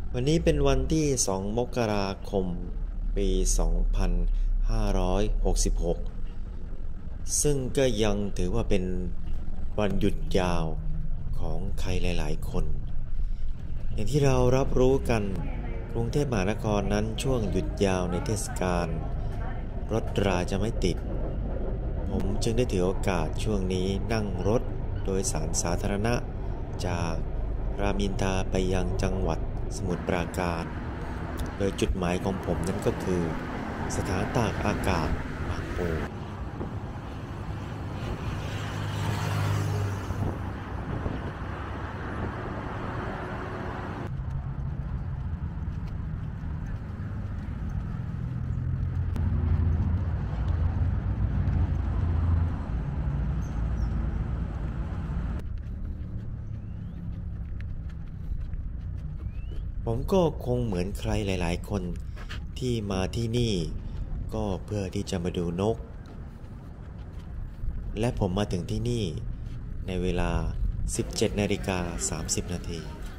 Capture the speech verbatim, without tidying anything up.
วันนี้เป็นวันที่สองมกราคมปีสองพันห้าร้อยหกสิบหกซึ่งก็ยังถือว่าเป็นวันหยุดยาวของใครหลายๆคนอย่างที่เรารับรู้กันกรุงเทพมหานครนั้นช่วงหยุดยาวในเทศกาลรถราจะไม่ติดผมจึงได้ถือโอกาสช่วงนี้นั่งรถโดยสารสาธารณะจากรามอินทราไปยังจังหวัดสมุทรปราการโดยจุดหมายของผมนั้นก็คือสถานตากอากาศบางปูผมก็คงเหมือนใครหลายๆคนที่มาที่นี่ก็เพื่อที่จะมาดูนกและผมมาถึงที่นี่ในเวลา สิบเจ็ดนาฬิกาสามสิบนาที